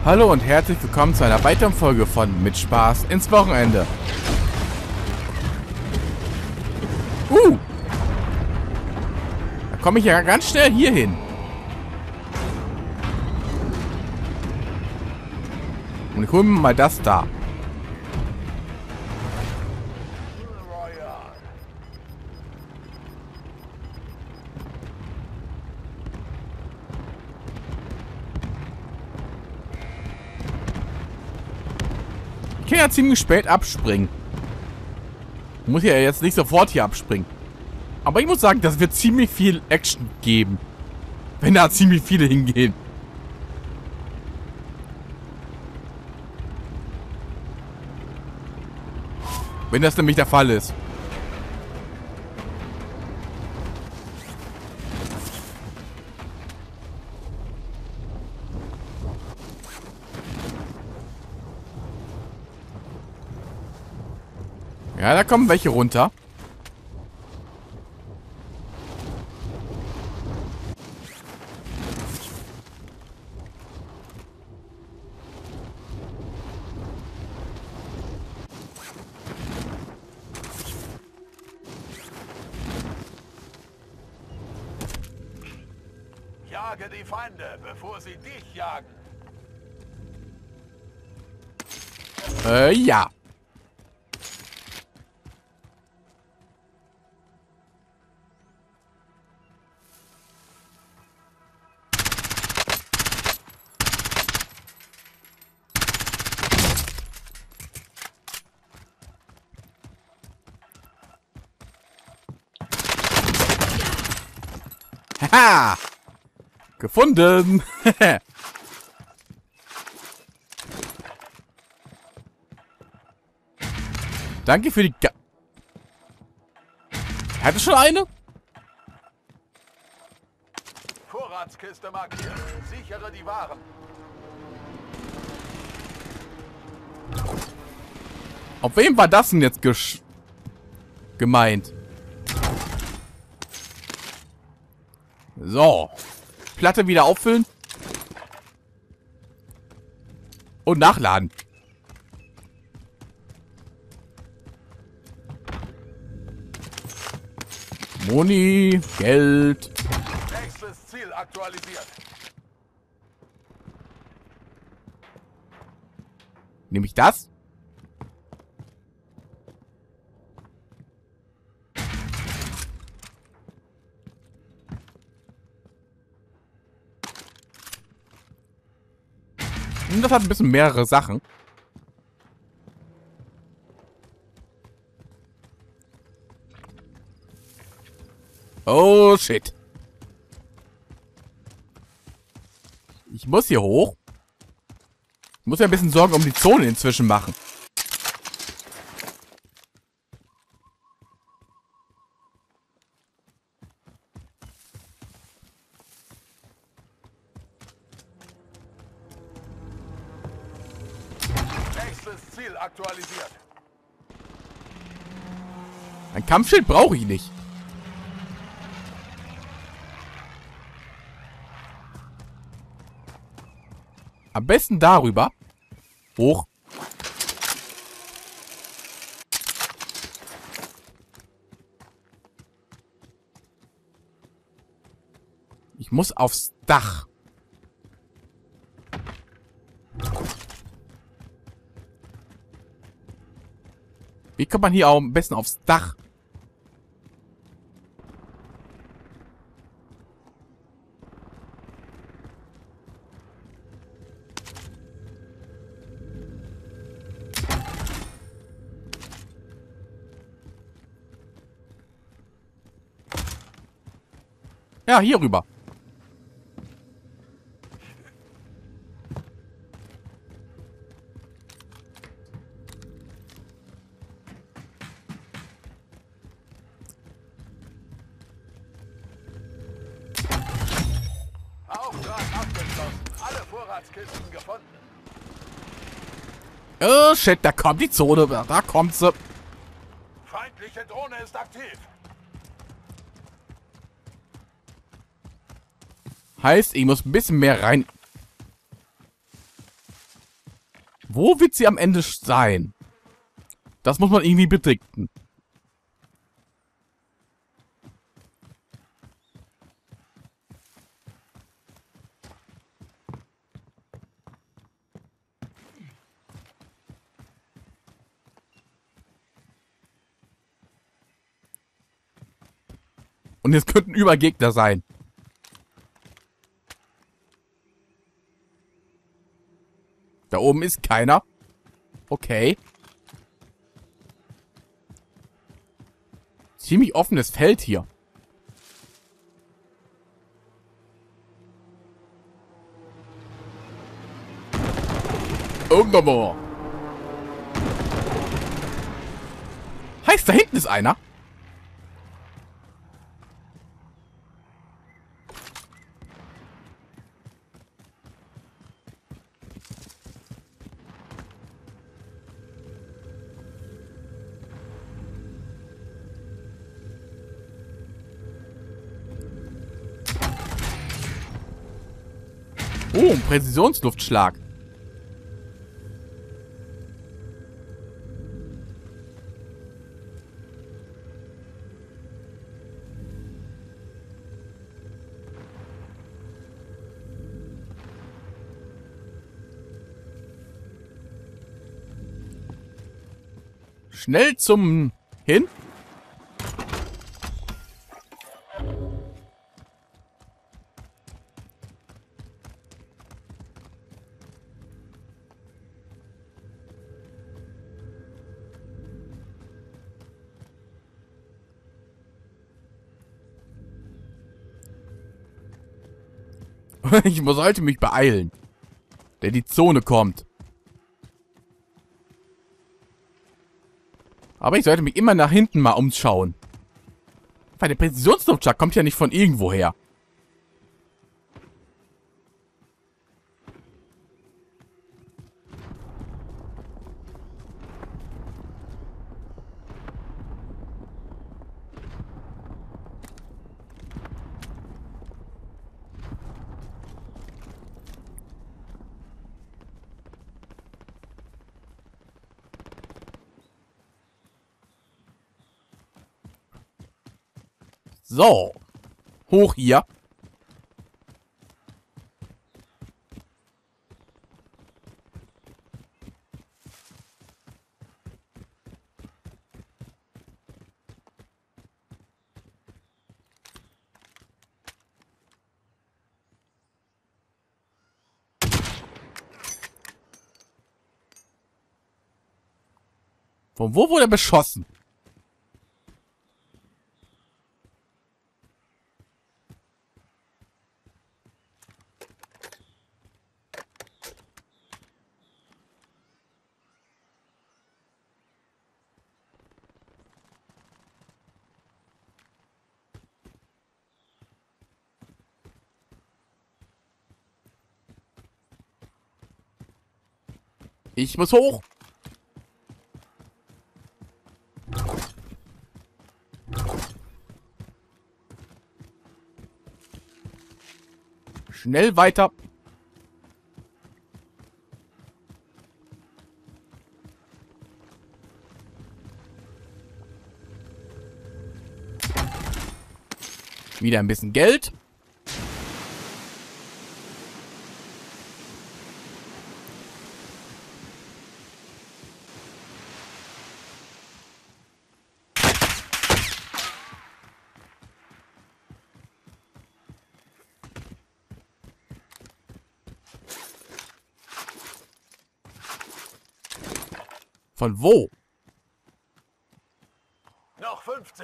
Hallo und herzlich willkommen zu einer weiteren Folge von Mit Spaß ins Wochenende. Da komme ich ja ganz schnell hier hin. Und ich hole mir mal das da. Ich kann ja ziemlich spät abspringen. Ich muss ja jetzt nicht sofort hier abspringen. Aber ich muss sagen, das wird ziemlich viel Action geben. Wenn da ziemlich viele hingehen. Wenn das nämlich der Fall ist. Ja, da kommen welche runter. Jage die Feinde, bevor sie dich jagen. Ja. Haha! Gefunden! Danke für die Hatte schon eine? Vorratskiste markiert. Sichere die Waren. Auf wem war das denn jetzt gemeint? So. Platte wieder auffüllen. Und nachladen. Moni, Geld. Nächstes Ziel aktualisiert. Nehme ich das? Und das hat ein bisschen mehrere Sachen. Oh, shit. Ich muss hier hoch. Ich muss ja ein bisschen Sorgen um die Zone inzwischen machen. Nächstes Ziel aktualisiert. Ein Kampfschild brauche ich nicht. Am besten darüber. Hoch. Ich muss aufs Dach. Wie kommt man hier auch am besten aufs Dach? Ja, hier rüber. Auftrag abgeschlossen. Alle Vorratskisten gefunden. Oh, shit, da kommt die Zone. Da kommt sie. Feindliche Drohne ist aktiv. Heißt, ich muss ein bisschen mehr rein. Wo wird sie am Ende sein? Das muss man irgendwie bedrücken. Und jetzt könnten überall Gegner sein. Da oben ist keiner. Okay. Ziemlich offenes Feld hier. Irgendwann mal. Heißt, da hinten ist einer? Oh, ein Präzisionsluftschlag. Schnell zum hin. Ich sollte mich beeilen. Denn die Zone kommt. Aber ich sollte mich immer nach hinten mal umschauen. Weil der Präzisionsluftschlag kommt ja nicht von irgendwoher. So. Hoch hier. Von wo wurde er beschossen? Ich muss hoch. Schnell weiter. Wieder ein bisschen Geld. Von wo? Noch 50.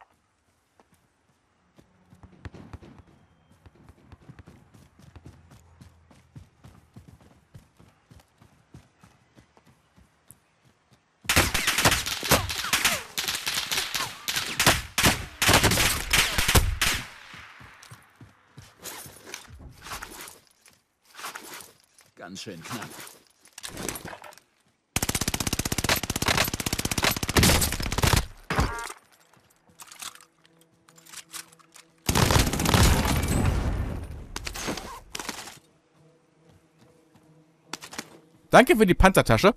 Ganz schön knapp. Danke für die Panzertasche.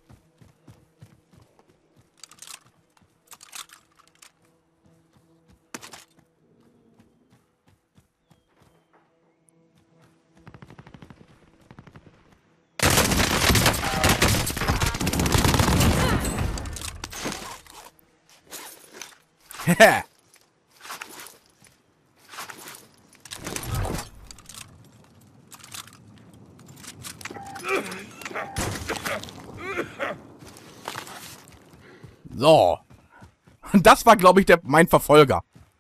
So. Und das war, glaube ich, mein Verfolger.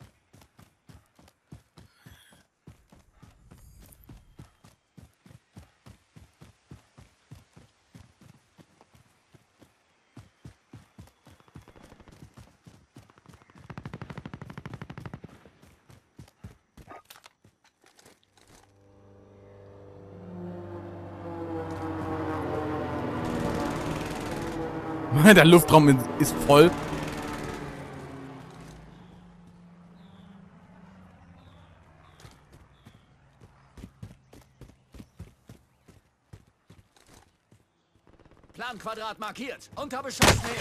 Der Luftraum ist voll. Planquadrat markiert. Unter Beschuss nehmen.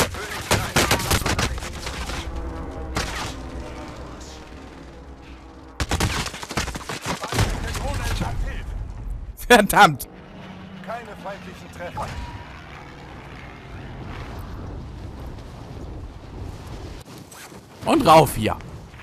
Drohne ist aktiv. Verdammt. Keine feindlichen Treffer. Und rauf hier.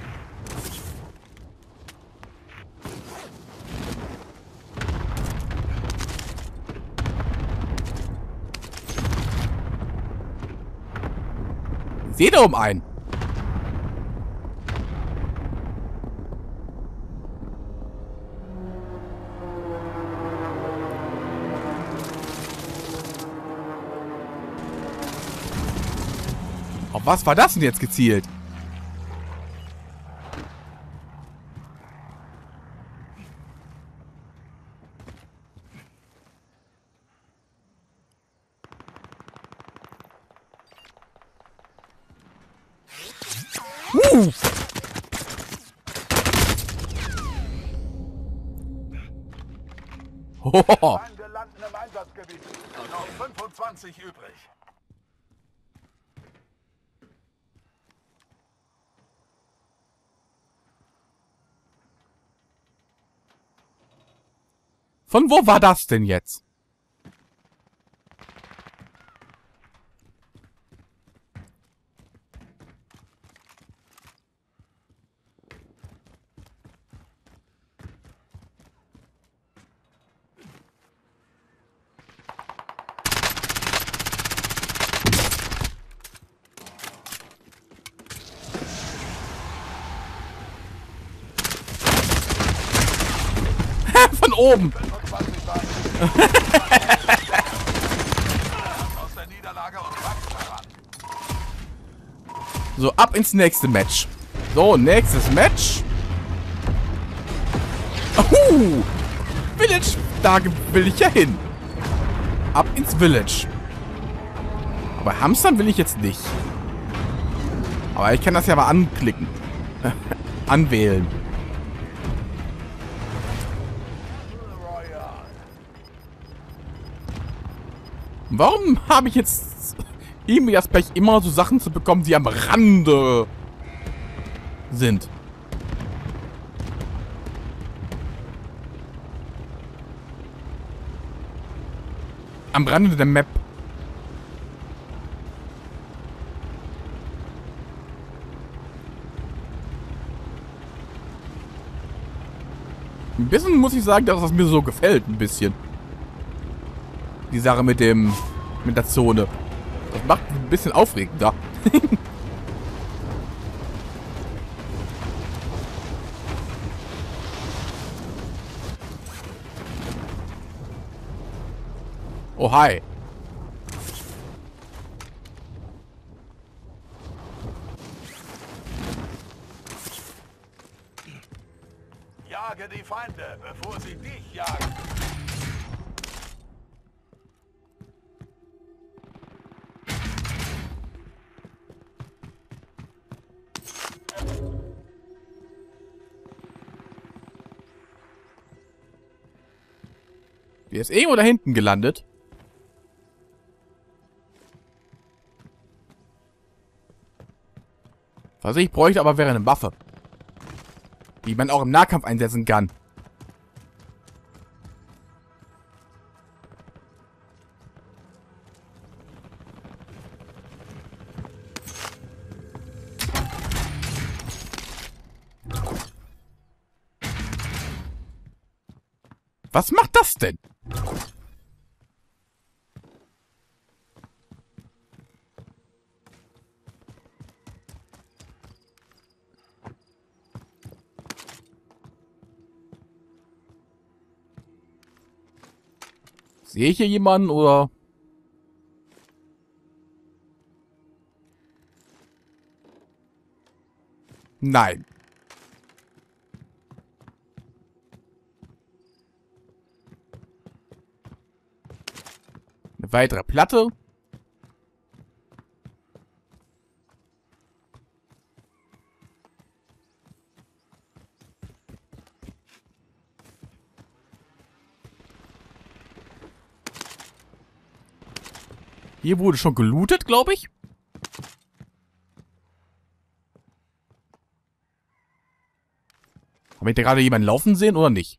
Seht ihr um ein. Auf was war das denn jetzt gezielt? Hohoho. Feinde landen im Einsatzgebiet. Noch 25 übrig. Von wo war das denn jetzt? Von oben. 25 waren aus der Niederlage und wachsen daran. So, ab ins nächste Match. So, nächstes Match. Village. Da will ich ja hin. Ab ins Village. Aber Hamstern will ich jetzt nicht. Aber ich kann das ja mal anklicken. Anwählen. Warum habe ich jetzt irgendwie das Pech, immer so Sachen zu bekommen, die am Rande sind? Am Rande der Map. Ein bisschen muss ich sagen, dass es mir so gefällt, ein bisschen. Die Sache mit der Zone. Das macht ein bisschen aufregender. Oh, hi. Jage die Feinde, bevor sie dich jagen. Die ist irgendwo da hinten gelandet. Was ich bräuchte aber wäre eine Waffe. Die man auch im Nahkampf einsetzen kann. Was macht das denn? Sehe ich hier jemanden oder? Nein. Eine weitere Platte. Hier wurde schon gelootet, glaube ich. Habe ich da gerade jemanden laufen sehen oder nicht?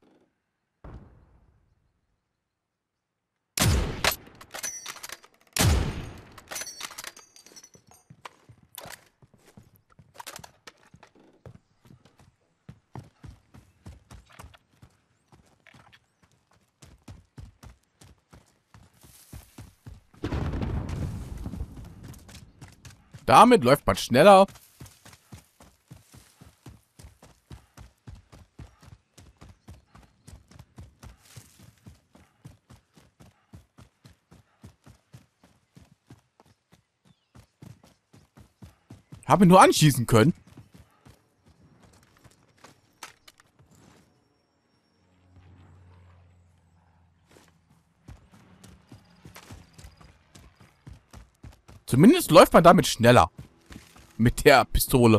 Damit läuft man schneller. Habe nur anschießen können. Zumindest läuft man damit schneller. Mit der Pistole.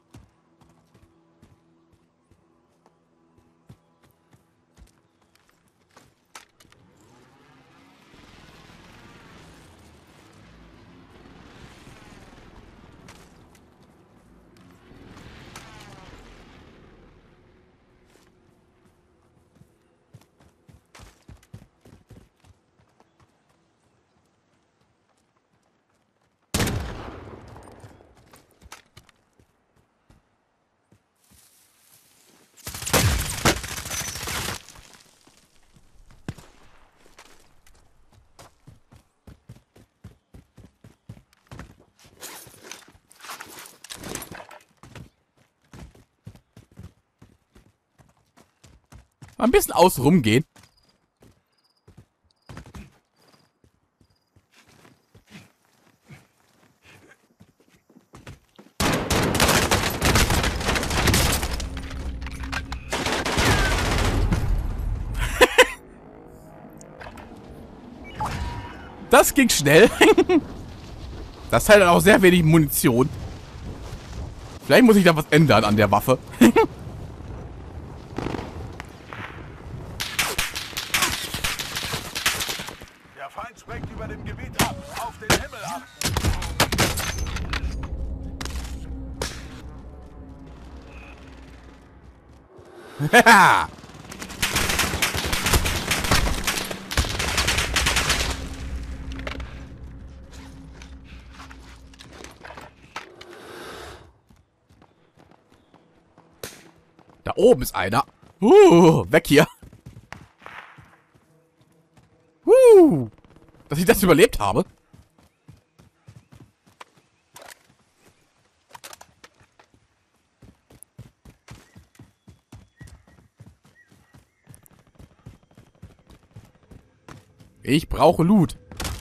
Ein bisschen außenrum gehen. Das ging schnell. Das hat auch sehr wenig Munition. Vielleicht muss ich da was ändern an der Waffe. Der Feind sprengt über dem Gebiet ab. Auf den Himmel ab. Haha. Da oben ist einer. Weg hier. Dass ich das überlebt habe. Ich brauche Loot.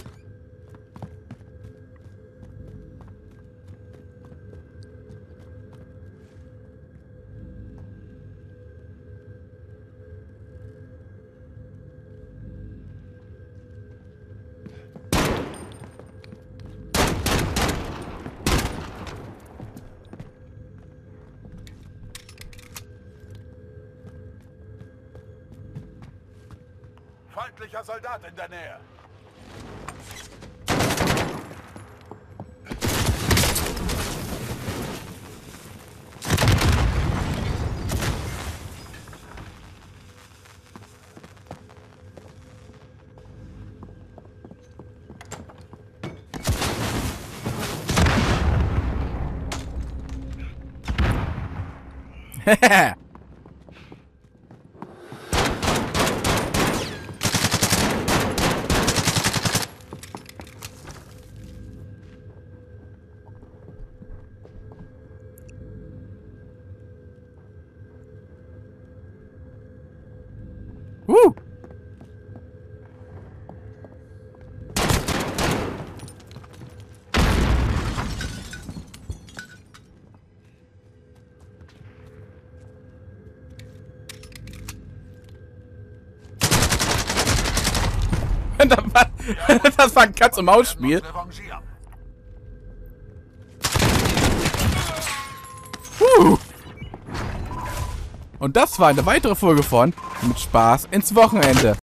Feindlicher Soldat in der Nähe. Das war ein Katz-und-Maus-Spiel. Und das war eine weitere Folge von Mit Spaß ins Wochenende.